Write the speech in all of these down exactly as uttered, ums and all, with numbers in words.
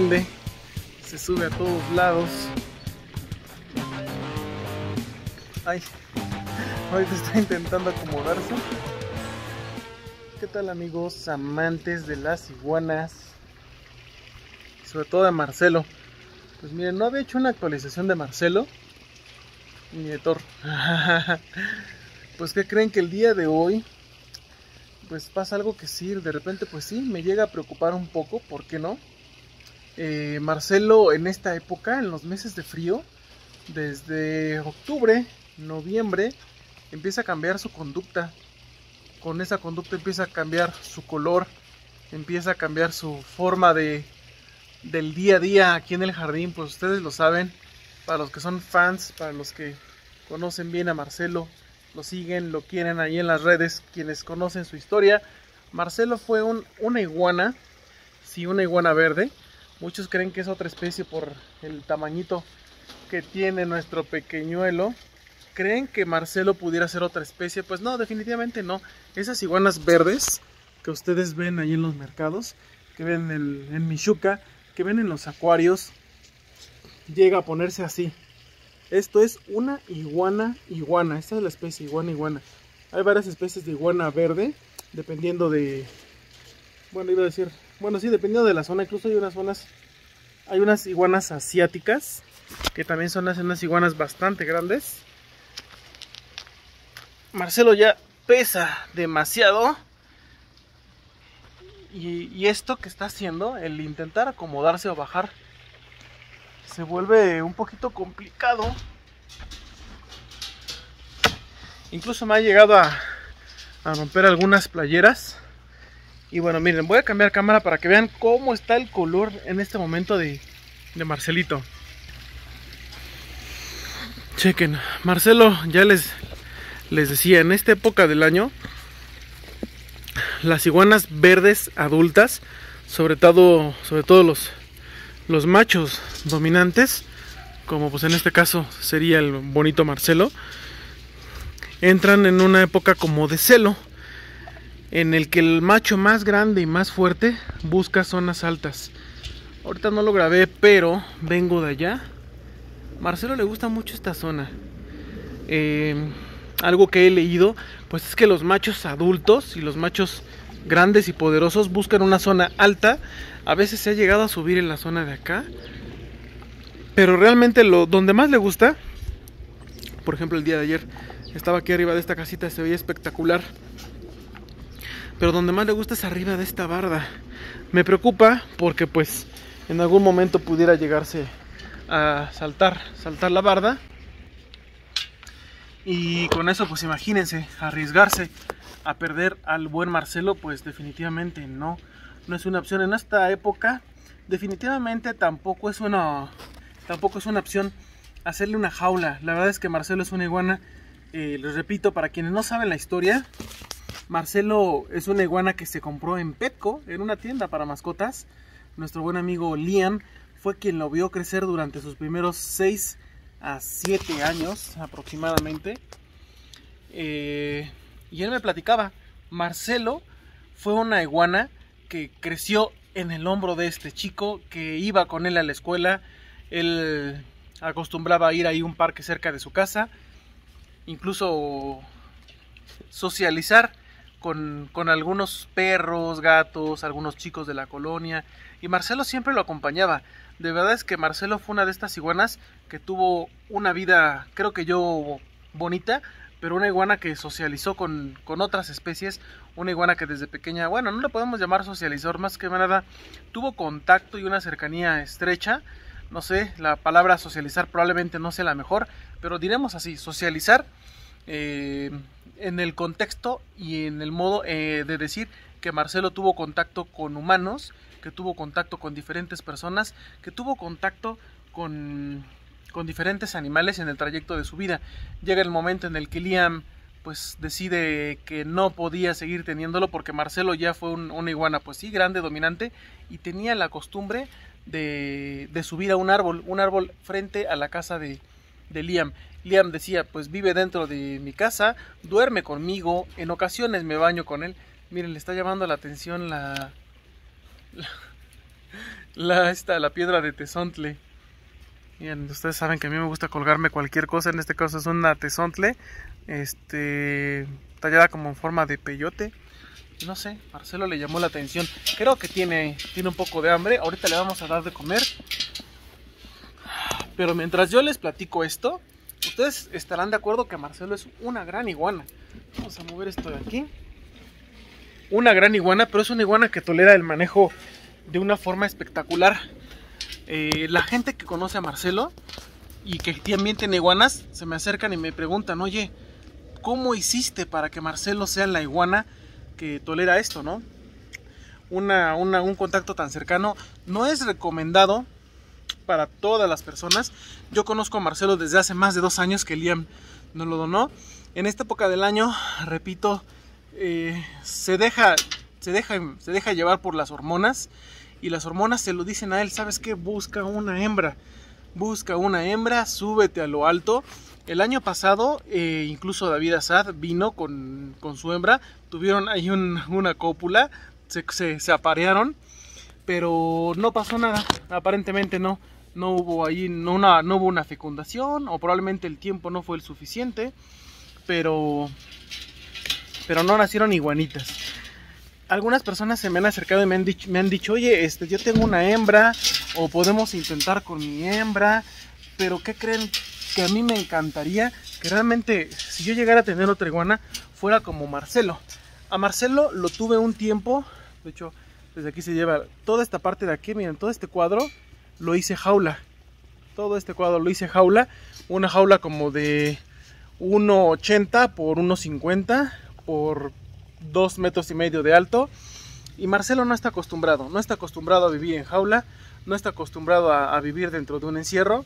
Se sube a todos lados. Ay, ahorita está intentando acomodarse. ¿Qué tal, amigos amantes de las iguanas? Sobre todo de Marcelo. Pues miren, no había hecho una actualización de Marcelo ni de Thor. Pues ¿qué creen? Que el día de hoy pues pasa algo que sí, de repente pues sí, me llega a preocupar un poco. ¿Por qué no? Eh, Marcelo en esta época, en los meses de frío, desde octubre, noviembre, empieza a cambiar su conducta. Con esa conducta empieza a cambiar su color, empieza a cambiar su forma de del día a día aquí en el jardín. Pues ustedes lo saben, para los que son fans, para los que conocen bien a Marcelo, lo siguen, lo quieren ahí en las redes, quienes conocen su historia. Marcelo fue un, una iguana, sí, una iguana verde. Muchos creen que es otra especie por el tamañito que tiene nuestro pequeñuelo. ¿Creen que Marcelo pudiera ser otra especie? Pues no, definitivamente no. Esas iguanas verdes que ustedes ven ahí en los mercados, que ven en, el, en Michuca, que ven en los acuarios, llega a ponerse así. Esto es una iguana iguana. Esta es la especie iguana iguana. Hay varias especies de iguana verde, dependiendo de... Bueno, iba a decir... Bueno, sí, dependiendo de la zona. Incluso hay unas zonas... Hay unas iguanas asiáticas, que también son unas iguanas bastante grandes. Marcelo ya pesa demasiado. Y, y esto que está haciendo, el intentar acomodarse o bajar, se vuelve un poquito complicado. Incluso me ha llegado a, a romper algunas playeras. Y bueno, miren, voy a cambiar cámara para que vean cómo está el color en este momento de, de Marcelito. Chequen, Marcelo, ya les, les decía, en esta época del año, las iguanas verdes adultas, sobre todo, sobre todo los, los machos dominantes, como pues en este caso sería el bonito Marcelo, entran en una época como de celo, en el que el macho más grande y más fuerte busca zonas altas. Ahorita no lo grabé, pero vengo de allá. Marcelo le gusta mucho esta zona. Eh, algo que he leído, pues es que los machos adultos y los machos grandes y poderosos buscan una zona alta. A veces se ha llegado a subir en la zona de acá, pero realmente lo donde más le gusta, por ejemplo el día de ayer estaba aquí arriba de esta casita, se veía espectacular, pero donde más le gusta es arriba de esta barda. Me preocupa porque pues en algún momento pudiera llegarse a saltar, saltar la barda, y con eso pues imagínense, arriesgarse a perder al buen Marcelo, pues definitivamente no, no es una opción en esta época. Definitivamente tampoco es una, tampoco es una opción hacerle una jaula. La verdad es que Marcelo es una iguana, eh, les repito, para quienes no saben la historia, Marcelo es una iguana que se compró en Petco, en una tienda para mascotas. Nuestro buen amigo Liam fue quien lo vio crecer durante sus primeros seis a siete años aproximadamente. Eh, y él me platicaba, Marcelo fue una iguana que creció en el hombro de este chico, que iba con él a la escuela. Él acostumbraba a ir ahí a un parque cerca de su casa, incluso socializar con, con algunos perros, gatos, algunos chicos de la colonia, y Marcelo siempre lo acompañaba. De verdad es que Marcelo fue una de estas iguanas que tuvo una vida, creo que yo, bonita, pero una iguana que socializó con, con otras especies, una iguana que desde pequeña, bueno, no le podemos llamar socializador, más que nada tuvo contacto y una cercanía estrecha. No sé, la palabra socializar probablemente no sea la mejor, pero diremos así, socializar eh, en el contexto y en el modo eh, de decir que Marcelo tuvo contacto con humanos, que tuvo contacto con diferentes personas, que tuvo contacto con, con diferentes animales en el trayecto de su vida. Llega el momento en el que Liam pues decide que no podía seguir teniéndolo, porque Marcelo ya fue un, una iguana pues sí, grande, dominante, y tenía la costumbre de, de subir a un árbol, un árbol frente a la casa de, de Liam. Liam decía, pues vive dentro de mi casa, duerme conmigo, en ocasiones me baño con él. Miren, le está llamando la atención la, la, la, esta, la piedra de tezontle. Miren, ustedes saben que a mí me gusta colgarme cualquier cosa, en este caso es una tezontle, este, tallada como en forma de peyote. No sé, Marcelo le llamó la atención. Creo que tiene, tiene un poco de hambre. Ahorita le vamos a dar de comer. Pero mientras yo les platico esto, ustedes estarán de acuerdo que Marcelo es una gran iguana. Vamos a mover esto de aquí. Una gran iguana, pero es una iguana que tolera el manejo de una forma espectacular. Eh, la gente que conoce a Marcelo y que también tiene iguanas, se me acercan y me preguntan, oye, ¿cómo hiciste para que Marcelo sea la iguana que tolera esto, no? Una, una, un contacto tan cercano no es recomendado para todas las personas. Yo conozco a Marcelo desde hace más de dos años que Liam nos lo donó. En esta época del año, repito, eh, se deja, se deja, se deja llevar por las hormonas, y las hormonas se lo dicen a él, ¿sabes qué? Busca una hembra, busca una hembra, súbete a lo alto. El año pasado, eh, incluso David Assad vino con, con su hembra, tuvieron ahí un, una cópula, se, se, se aparearon, pero no pasó nada, aparentemente no, no hubo ahí, no, una, no hubo una fecundación, o probablemente el tiempo no fue el suficiente, pero, pero no nacieron iguanitas. Algunas personas se me han acercado y me han dicho, me han dicho oye, este, yo tengo una hembra, o podemos intentar con mi hembra, pero ¿qué creen? Que a mí me encantaría que realmente, si yo llegara a tener otra iguana, fuera como Marcelo. A Marcelo lo tuve un tiempo, de hecho, desde aquí se lleva toda esta parte de aquí, miren, todo este cuadro lo hice jaula. Todo este cuadro lo hice jaula, una jaula como de uno ochenta por uno cincuenta por dos metros y medio de alto. Y Marcelo no está acostumbrado, no está acostumbrado a vivir en jaula, no está acostumbrado a, a vivir dentro de un encierro.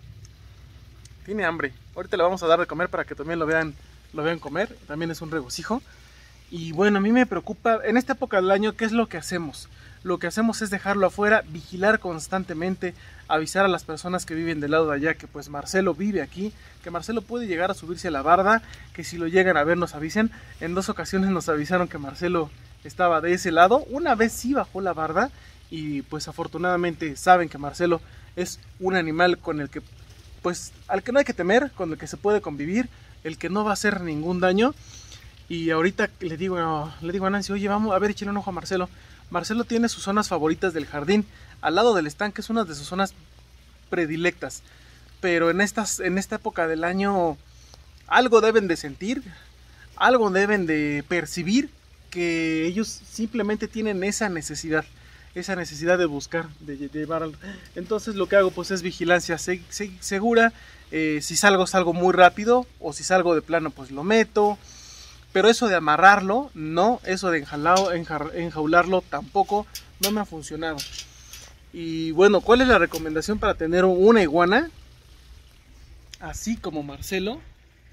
Tiene hambre. Ahorita le vamos a dar de comer para que también lo vean, lo vean comer. También es un regocijo. Y bueno, a mí me preocupa, en esta época del año, ¿qué es lo que hacemos? Lo que hacemos es dejarlo afuera, vigilar constantemente, avisar a las personas que viven del lado de allá que pues Marcelo vive aquí, que Marcelo puede llegar a subirse a la barda, que si lo llegan a ver nos avisen. En dos ocasiones nos avisaron que Marcelo estaba de ese lado. Una vez sí bajó la barda y pues afortunadamente saben que Marcelo es un animal con el que pues al que no hay que temer, con el que se puede convivir, el que no va a hacer ningún daño. Y ahorita le digo, le digo a Nancy, oye, vamos a ver, échale un ojo a Marcelo. Marcelo tiene sus zonas favoritas del jardín, al lado del estanque, es una de sus zonas predilectas. Pero en, estas, en esta época del año algo deben de sentir, algo deben de percibir, que ellos simplemente tienen esa necesidad. Esa necesidad de buscar, de, de llevar al... Entonces lo que hago pues es vigilancia se, se, segura. Eh, si salgo, salgo muy rápido, o si salgo de plano pues lo meto. Pero eso de amarrarlo, no. Eso de enjaulado, enjar, enjaularlo tampoco, no me ha funcionado. Y bueno, ¿cuál es la recomendación para tener una iguana así como Marcelo?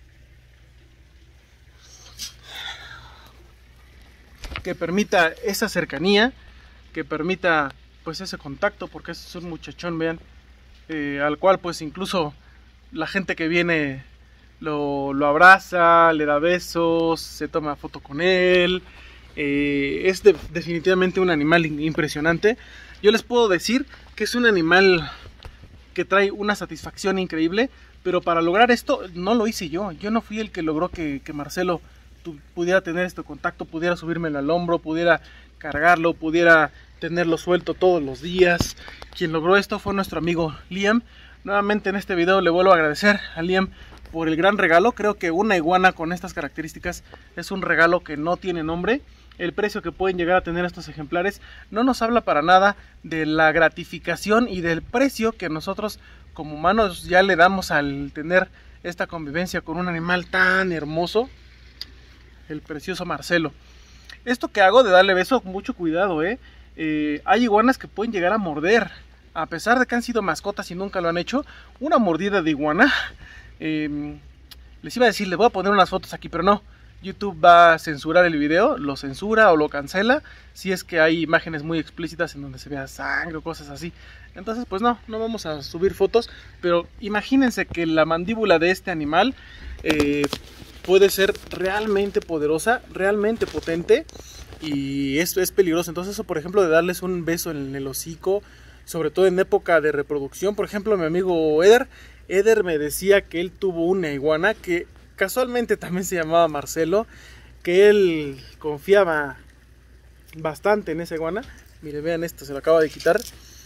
Que permita esa cercanía, que permita pues ese contacto, porque es un muchachón, vean, eh, al cual pues incluso la gente que viene lo, lo abraza, le da besos, se toma foto con él. Eh, es de, definitivamente un animal impresionante. Yo les puedo decir que es un animal que trae una satisfacción increíble, pero para lograr esto no lo hice yo. Yo no fui el que logró que, que Marcelo pudiera tener este contacto, pudiera subirme al hombro, pudiera cargarlo, pudiera tenerlo suelto todos los días. Quien logró esto fue nuestro amigo Liam. Nuevamente en este video le vuelvo a agradecer a Liam por el gran regalo. Creo que una iguana con estas características es un regalo que no tiene nombre. El precio que pueden llegar a tener estos ejemplares no nos habla para nada de la gratificación y del precio que nosotros como humanos ya le damos al tener esta convivencia con un animal tan hermoso, el precioso Marcelo. Esto que hago de darle beso, mucho cuidado, ¿eh? Eh, hay iguanas que pueden llegar a morder, a pesar de que han sido mascotas y nunca lo han hecho. Una mordida de iguana, eh, les iba a decir, les voy a poner unas fotos aquí, pero no. YouTube va a censurar el video, lo censura o lo cancela si es que hay imágenes muy explícitas en donde se vea sangre o cosas así. Entonces pues no, no vamos a subir fotos, pero imagínense que la mandíbula de este animal eh, puede ser realmente poderosa, realmente potente, y es, es peligroso. Entonces eso, por ejemplo, de darles un beso en el hocico, sobre todo en época de reproducción. Por ejemplo, mi amigo Eder, Eder me decía que él tuvo una iguana que casualmente también se llamaba Marcelo, que él confiaba bastante en esa iguana. Miren, vean esto, se lo acaba de quitar.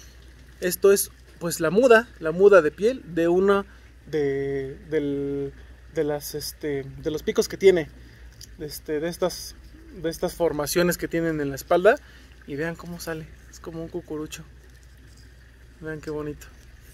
Esto es pues la muda, la muda de piel de uno de, del, de, las, este, de los picos que tiene, este, de, estas, de estas formaciones que tienen en la espalda. Y vean cómo sale, es como un cucurucho. Vean qué bonito.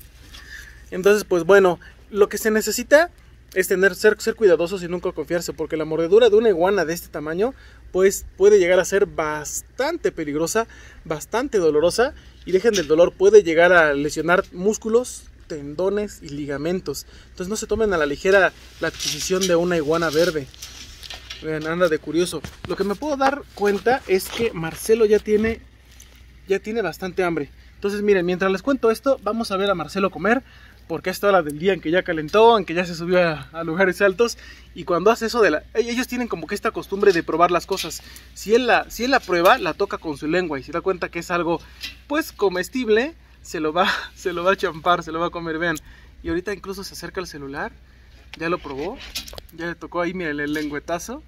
Entonces pues bueno, lo que se necesita es tener, ser, ser cuidadosos y nunca confiarse, porque la mordedura de una iguana de este tamaño pues puede llegar a ser bastante peligrosa, bastante dolorosa, y dejen del dolor, puede llegar a lesionar músculos, tendones y ligamentos. Entonces no se tomen a la ligera la adquisición de una iguana verde. Vean, anda de curioso. Lo que me puedo dar cuenta es que Marcelo ya tiene, ya tiene bastante hambre. Entonces miren, mientras les cuento esto, vamos a ver a Marcelo comer, porque a esta hora del día en que ya calentó, en que ya se subió a, a lugares altos, y cuando hace eso de la... Ellos tienen como que esta costumbre de probar las cosas. Si él la, si él la prueba, la toca con su lengua, y se da cuenta que es algo, pues, comestible, se lo va, se lo va a champar, se lo va a comer, vean. Y ahorita incluso se acerca al celular, ya lo probó, ya le tocó ahí, miren, el lengüetazo.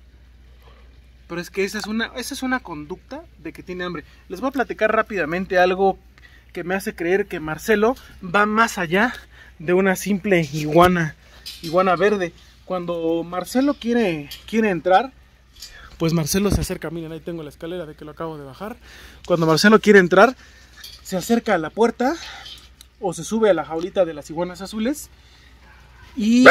Pero es que esa es una, esa es una conducta de que tiene hambre. Les voy a platicar rápidamente algo que me hace creer que Marcelo va más allá de una simple iguana, iguana verde. Cuando Marcelo quiere, quiere entrar, pues Marcelo se acerca, miren, ahí tengo la escalera de que lo acabo de bajar. Cuando Marcelo quiere entrar, se acerca a la puerta o se sube a la jaulita de las iguanas azules y,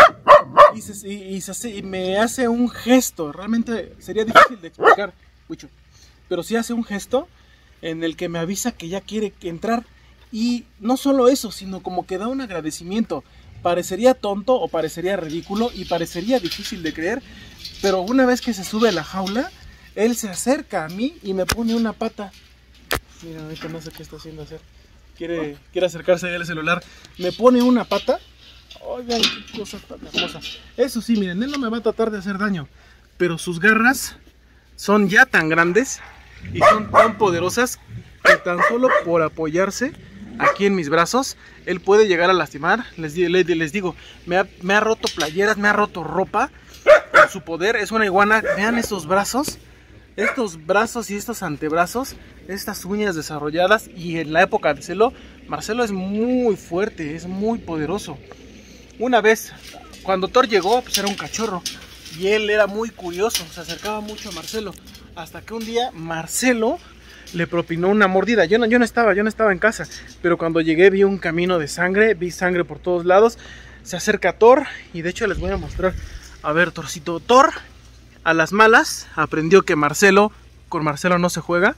y, se, y, y, se, y me hace un gesto. Realmente sería difícil de explicar, Wicho, pero sí hace un gesto en el que me avisa que ya quiere entrar. Y no solo eso, sino como que da un agradecimiento. Parecería tonto o parecería ridículo y parecería difícil de creer, pero una vez que se sube a la jaula, él se acerca a mí y me pone una pata. Mira, ahorita no sé qué está haciendo hacer. Quiere, quiere acercarse al celular. Me pone una pata. Oigan, qué cosa tan hermosa. Eso sí, miren, él no me va a tratar de hacer daño, pero sus garras son ya tan grandes y son tan poderosas que tan solo por apoyarse aquí en mis brazos, él puede llegar a lastimar. Les, les, les digo, me ha, me ha roto playeras, me ha roto ropa con su poder. Es una iguana, vean esos brazos, estos brazos y estos antebrazos, estas uñas desarrolladas. Y en la época de celo, Marcelo es muy fuerte, es muy poderoso. Una vez, cuando Thor llegó, pues era un cachorro y él era muy curioso, se acercaba mucho a Marcelo, hasta que un día Marcelo le propinó una mordida. Yo no, yo no estaba, yo no estaba en casa, pero cuando llegué vi un camino de sangre, vi sangre por todos lados. Se acerca Thor y de hecho les voy a mostrar. A ver, Thorcito, Thor a las malas aprendió que Marcelo, con Marcelo no se juega.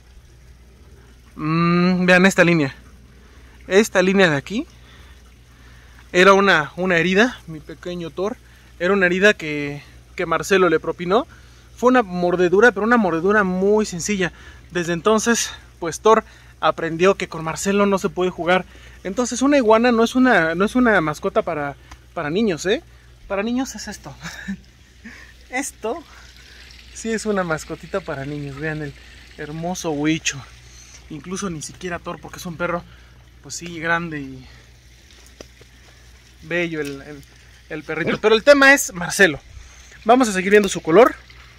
Mm, vean esta línea, esta línea de aquí era una, una herida, mi pequeño Thor, era una herida que, que Marcelo le propinó. Fue una mordedura, pero una mordedura muy sencilla. Desde entonces, pues Thor aprendió que con Marcelo no se puede jugar. Entonces una iguana no es una, no es una mascota para, para niños, ¿eh? Para niños es esto. Esto sí es una mascotita para niños. Vean el hermoso Wicho. Incluso ni siquiera Thor, porque es un perro, pues sí, grande y bello el, el, el perrito. Pero el tema es Marcelo. Vamos a seguir viendo su color.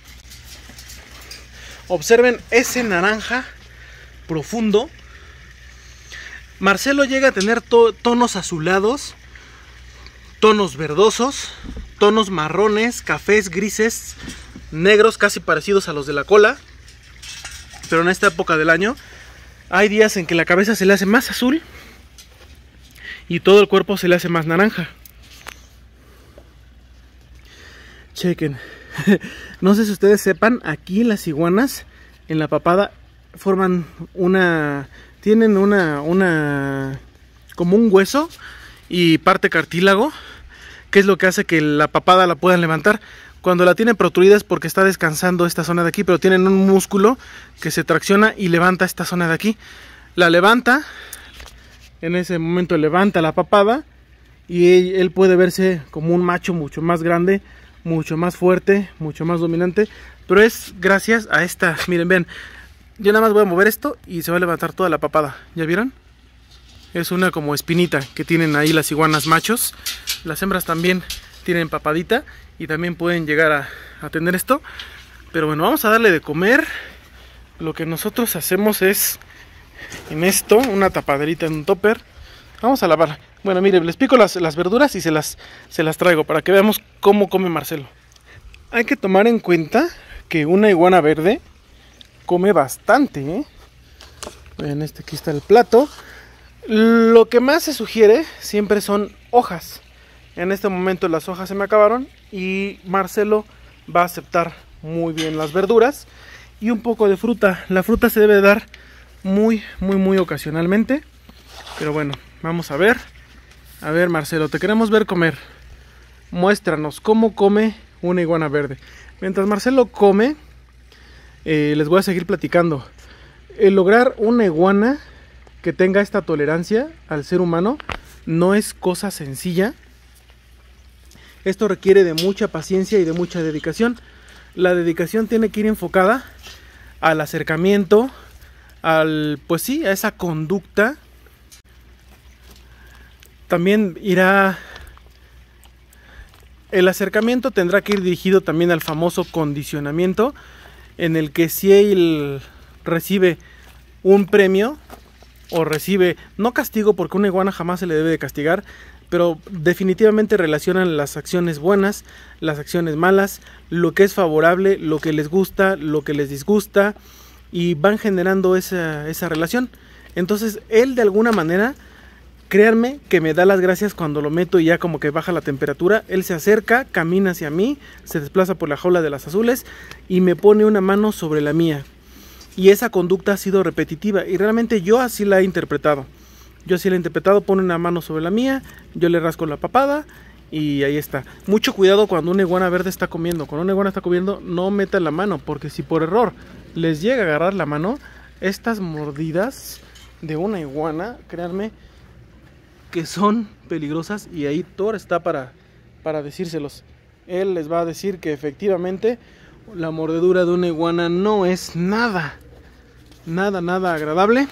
Observen ese naranja profundo. Marcelo llega a tener to tonos azulados, tonos verdosos, tonos marrones, cafés, grises, negros, casi parecidos a los de la cola. Pero en esta época del año hay días en que la cabeza se le hace más azul y todo el cuerpo se le hace más naranja. Chequen. No sé si ustedes sepan, aquí las iguanas en la papada forman una, tienen una, una, como un hueso y parte cartílago, que es lo que hace que la papada la puedan levantar. Cuando la tienen protruida es porque está descansando esta zona de aquí, pero tienen un músculo que se tracciona y levanta esta zona de aquí. La levanta, en ese momento levanta la papada y él, él puede verse como un macho mucho más grande, mucho más fuerte, mucho más dominante, pero es gracias a esta. Miren, vean, yo nada más voy a mover esto y se va a levantar toda la papada. ¿Ya vieron? Es una como espinita que tienen ahí las iguanas machos. Las hembras también tienen papadita y también pueden llegar a, a tener esto. Pero bueno, vamos a darle de comer. Lo que nosotros hacemos es en esto, una tapaderita en un topper. Vamos a lavar. Bueno, miren, les pico las, las verduras y se las, se las traigo para que veamos cómo come Marcelo. Hay que tomar en cuenta que una iguana verde come bastante, ¿eh? Vean, este aquí está el plato. Lo que más se sugiere siempre son hojas. En este momento las hojas se me acabaron y Marcelo va a aceptar muy bien las verduras y un poco de fruta. La fruta se debe dar muy, muy, muy ocasionalmente. Pero bueno, vamos a ver. A ver, Marcelo, te queremos ver comer. Muéstranos cómo come una iguana verde. Mientras Marcelo come, eh, les voy a seguir platicando. El lograr una iguana que tenga esta tolerancia al ser humano no es cosa sencilla. Esto requiere de mucha paciencia y de mucha dedicación. La dedicación tiene que ir enfocada al acercamiento, al, pues sí, a esa conducta. También irá, el acercamiento tendrá que ir dirigido también al famoso condicionamiento, en el que si él recibe un premio o recibe, no castigo porque a una iguana jamás se le debe de castigar, pero definitivamente relacionan las acciones buenas, las acciones malas, lo que es favorable, lo que les gusta, lo que les disgusta, y van generando esa, esa relación. Entonces él de alguna manera, créanme que me da las gracias cuando lo meto y ya como que baja la temperatura. Él se acerca, camina hacia mí, se desplaza por la jaula de las azules y me pone una mano sobre la mía. Y esa conducta ha sido repetitiva y realmente yo así la he interpretado. Yo así la he interpretado, pone una mano sobre la mía, yo le rasco la papada y ahí está. Mucho cuidado cuando una iguana verde está comiendo. Cuando una iguana está comiendo, no meta la mano, porque si por error les llega a agarrar la mano, estas mordidas de una iguana, créanme que son peligrosas, y ahí Thor está para, para decírselos. Él les va a decir que efectivamente la mordedura de una iguana no es nada, nada, nada agradable.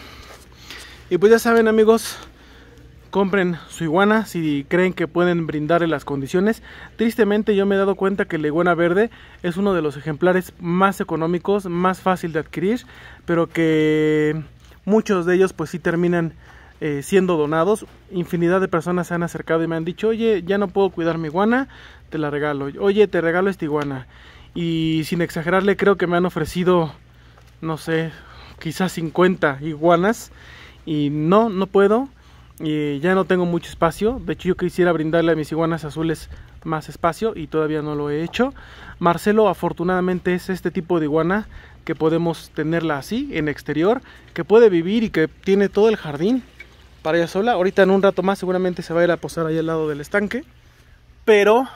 Y pues ya saben, amigos, compren su iguana si creen que pueden brindarle las condiciones. Tristemente yo me he dado cuenta que la iguana verde es uno de los ejemplares más económicos, más fácil de adquirir, pero que muchos de ellos pues sí terminan eh, siendo donados. Infinidad de personas se han acercado y me han dicho: oye, ya no puedo cuidar mi iguana, te la regalo. Oye, te regalo esta iguana. Y sin exagerarle, creo que me han ofrecido, no sé, quizás cincuenta iguanas. Y no, no puedo. Y ya no tengo mucho espacio. De hecho, yo quisiera brindarle a mis iguanas azules más espacio y todavía no lo he hecho. Marcelo afortunadamente es este tipo de iguana que podemos tenerla así, en exterior, que puede vivir y que tiene todo el jardín para ella sola. Ahorita en un rato más seguramente se va a ir a posar ahí al lado del estanque. Pero,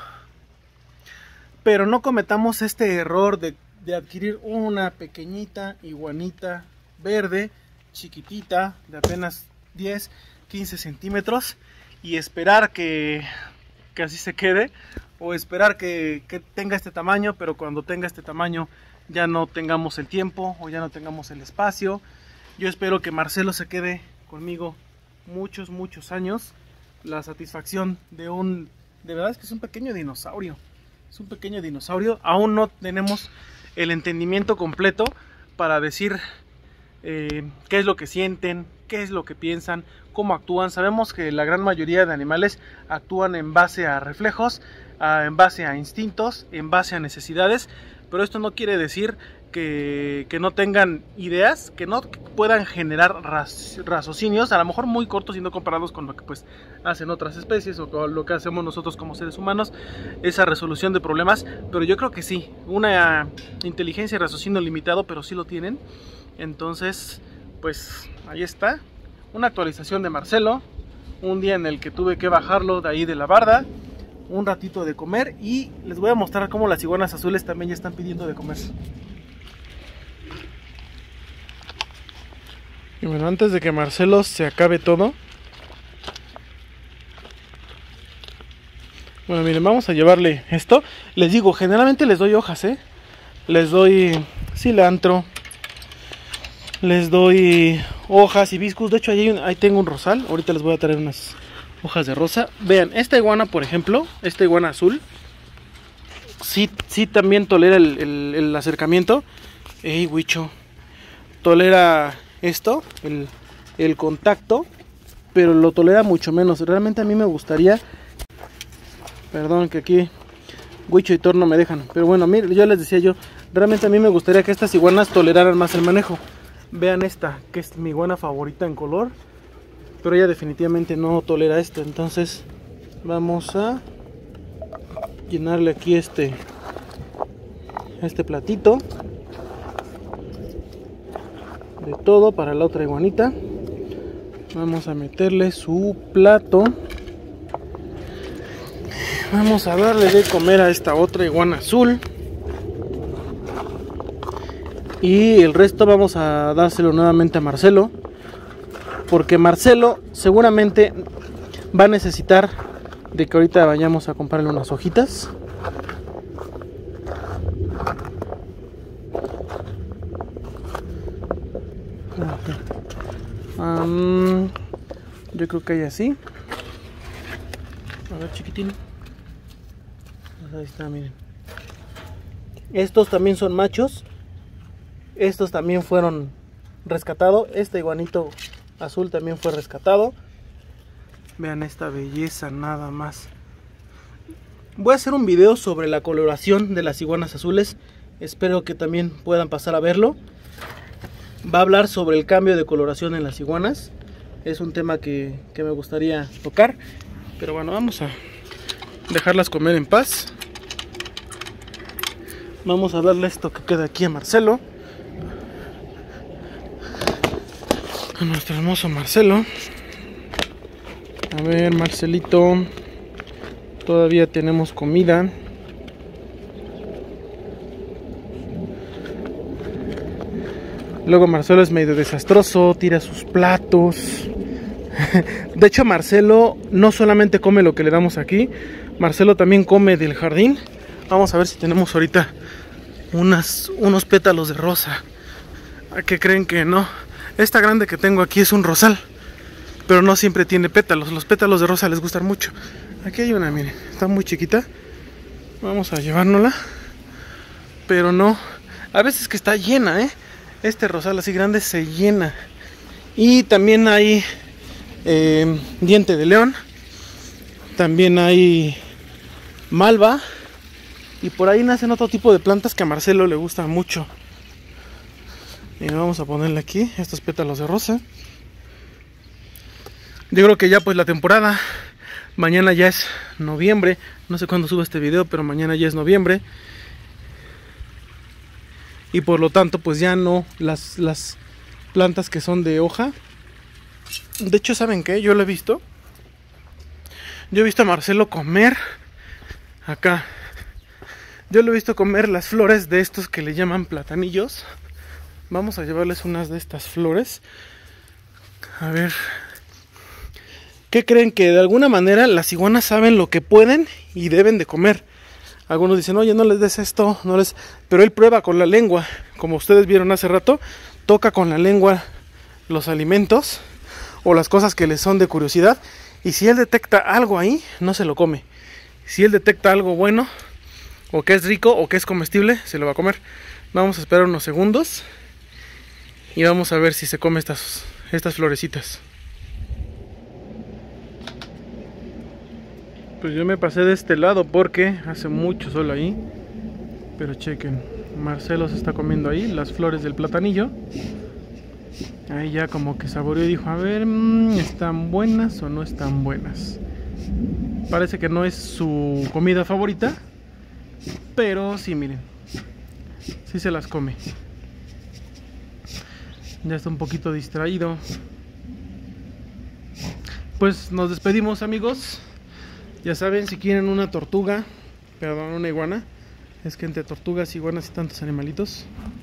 pero no cometamos este error de, de adquirir una pequeñita iguanita verde, chiquitita, de apenas diez, quince centímetros, y esperar que, que así se quede, o esperar que, que tenga este tamaño, pero cuando tenga este tamaño ya no tengamos el tiempo o ya no tengamos el espacio. Yo espero que Marcelo se quede conmigo muchos, muchos años. La satisfacción de un, de verdad es que es un pequeño dinosaurio, es un pequeño dinosaurio. Aún no tenemos el entendimiento completo para decir eh, qué es lo que sienten, qué es lo que piensan, cómo actúan. Sabemos que la gran mayoría de animales actúan en base a reflejos, a, en base a instintos, en base a necesidades, pero esto no quiere decir que, que no tengan ideas, que no puedan generar ras, raciocinios, a lo mejor muy cortos y no comparados con lo que pues hacen otras especies o con lo que hacemos nosotros como seres humanos, esa resolución de problemas. Pero yo creo que sí, una inteligencia y raciocinio limitado, pero sí lo tienen. Entonces, pues ahí está, una actualización de Marcelo, un día en el que tuve que bajarlo de ahí de la barda, un ratito de comer, y les voy a mostrar cómo las iguanas azules también ya están pidiendo de comer. Y bueno, antes de que Marcelo se acabe todo, bueno, miren, vamos a llevarle esto. Les digo, generalmente les doy hojas, ¿eh? Les doy cilantro, les doy hojas, hibiscus. De hecho ahí, hay un, ahí tengo un rosal. Ahorita les voy a traer unas hojas de rosa. Vean, esta iguana, por ejemplo, esta iguana azul, sí, sí también tolera el, el, el acercamiento. Ey, Huicho, tolera esto, el, el contacto, pero lo tolera mucho menos. Realmente a mí me gustaría, perdón que aquí Huicho y Thor no me dejan, pero bueno, mire, yo les decía yo, realmente a mí me gustaría que estas iguanas toleraran más el manejo. Vean esta, que es mi iguana favorita en color, pero ella definitivamente no tolera esto. Entonces vamos a llenarle aquí este este platito de todo para la otra iguanita. Vamos a meterle su plato. Vamos a darle de comer a esta otra iguana azul. Y el resto vamos a dárselo nuevamente a Marcelo, porque Marcelo seguramente va a necesitar de que ahorita vayamos a comprarle unas hojitas. Um, yo creo que hay así. A ver, chiquitín. Pues ahí está, miren. Estos también son machos. Estos también fueron rescatados. Este iguanito azul también fue rescatado. Vean esta belleza nada más. Voy a hacer un video sobre la coloración de las iguanas azules. Espero que también puedan pasar a verlo. Va a hablar sobre el cambio de coloración en las iguanas. Es un tema que, que me gustaría tocar. Pero bueno, vamos a dejarlas comer en paz. Vamos a darle esto que queda aquí a Marcelo. A nuestro hermoso Marcelo. A ver, Marcelito, todavía tenemos comida. Luego Marcelo es medio desastroso, tira sus platos. De hecho, Marcelo no solamente come lo que le damos aquí, Marcelo también come del jardín. Vamos a ver si tenemos ahorita unas, unos pétalos de rosa. ¿A qué creen que no? Esta grande que tengo aquí es un rosal, pero no siempre tiene pétalos. Los pétalos de rosa les gustan mucho. Aquí hay una, miren, está muy chiquita. Vamos a llevárnosla. Pero no, a veces que está llena, ¿eh? Este rosal así grande se llena. Y también hay eh, diente de león. También hay malva. Y por ahí nacen otro tipo de plantas que a Marcelo le gusta mucho. Y vamos a ponerle aquí estos pétalos de rosa. Yo creo que ya pues la temporada, mañana ya es noviembre, no sé cuándo suba este video, pero mañana ya es noviembre. Y por lo tanto pues ya no las, las plantas que son de hoja. De hecho, ¿saben qué? Yo lo he visto. Yo he visto a Marcelo comer acá. Yo lo he visto comer las flores de estos que le llaman platanillos. Vamos a llevarles unas de estas flores. A ver. ¿Qué creen? Que de alguna manera las iguanas saben lo que pueden y deben de comer. Algunos dicen, oye, no les des esto, no les... Pero él prueba con la lengua. Como ustedes vieron hace rato, toca con la lengua los alimentos o las cosas que les son de curiosidad. Y si él detecta algo ahí, no se lo come. Si él detecta algo bueno, o que es rico, o que es comestible, se lo va a comer. Vamos a esperar unos segundos y vamos a ver si se come estas, estas florecitas. Pues yo me pasé de este lado porque hace mucho sol ahí. Pero chequen, Marcelo se está comiendo ahí las flores del platanillo. Ahí ya como que saboreó y dijo, a ver, ¿están buenas o no están buenas? Parece que no es su comida favorita, pero sí, miren, sí se las come. Ya está un poquito distraído. Pues nos despedimos, amigos. Ya saben, si quieren una tortuga, perdón, una iguana, es que entre tortugas, iguanas y tantos animalitos.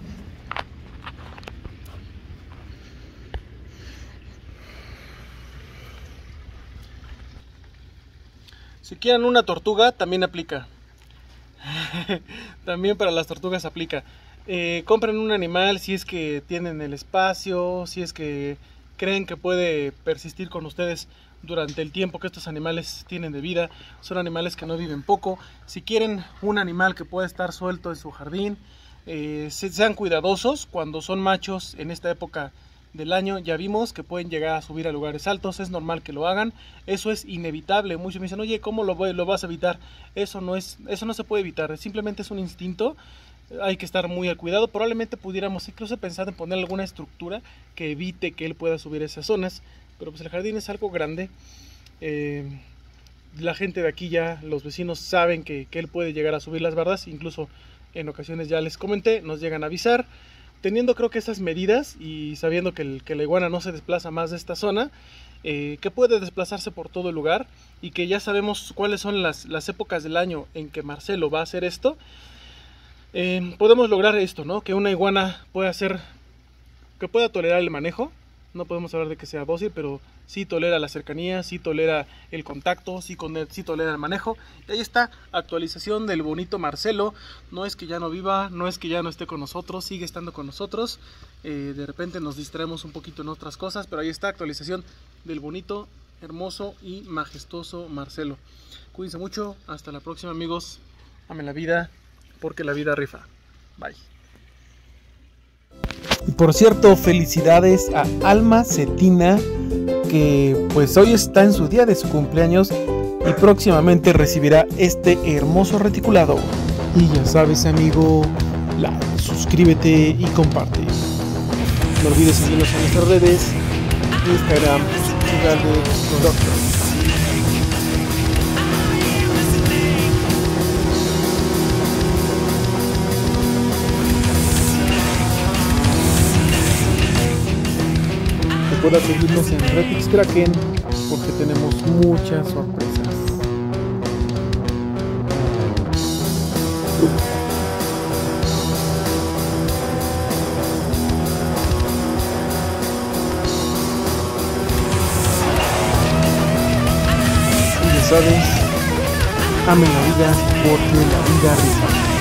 Si quieren una tortuga, también aplica. También para las tortugas aplica. Eh, compren un animal si es que tienen el espacio, si es que creen que puede persistir con ustedes durante el tiempo que estos animales tienen de vida. Son animales que no viven poco. Si quieren un animal que pueda estar suelto en su jardín, eh, sean cuidadosos. Cuando son machos en esta época del año, ya vimos que pueden llegar a subir a lugares altos. Es normal que lo hagan, eso es inevitable. Muchos me dicen, oye, ¿cómo lo, voy, lo vas a evitar? Eso no, es, eso no se puede evitar, simplemente es un instinto. Hay que estar muy al cuidado. Probablemente pudiéramos incluso pensar en poner alguna estructura que evite que él pueda subir a esas zonas, pero pues el jardín es algo grande. eh, la gente de aquí ya, los vecinos saben que, que él puede llegar a subir las bardas. Incluso en ocasiones ya les comenté, nos llegan a avisar. Teniendo creo que estas medidas y sabiendo que, el, que la iguana no se desplaza más de esta zona, eh, que puede desplazarse por todo el lugar, y que ya sabemos cuáles son las, las épocas del año en que Marcelo va a hacer esto, eh, podemos lograr esto, ¿no? Que una iguana pueda hacer, que pueda tolerar el manejo. No podemos hablar de que sea dócil, pero sí tolera la cercanía, sí tolera el contacto, sí, con el, sí tolera el manejo. Y ahí está, actualización del bonito Marcelo. No es que ya no viva, no es que ya no esté con nosotros, sigue estando con nosotros. Eh, de repente nos distraemos un poquito en otras cosas, pero ahí está, actualización del bonito, hermoso y majestuoso Marcelo. Cuídense mucho, hasta la próxima, amigos. Amen la vida, porque la vida rifa. Bye. Y por cierto, felicidades a Alma Cetina, que pues hoy está en su día de su cumpleaños y próximamente recibirá este hermoso reticulado. Y ya sabes, amigo, like, suscríbete y comparte. No olvides seguirnos en nuestras redes, Instagram, Galde Doctor. Recuerda seguirnos en Retix Kraken porque tenemos muchas sorpresas. Y ya sabes, amen la vida porque la vida rifa.